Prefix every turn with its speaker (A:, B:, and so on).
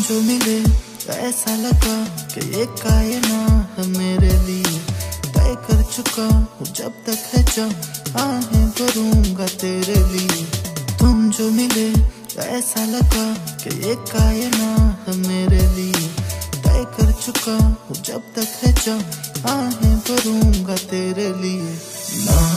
A: जो मिले ऐसा लगा कि ये कायनात है मेरे लिए। तय कर चुका हूँ जब तक है जब आहें भरूंगा तेरे लिए। तुम जो मिले ऐसा लगा कि ये कायनात है मेरे लिए। तय कर चुका हूँ जब तक है जब आहें भरूंगा तेरे लिए। ना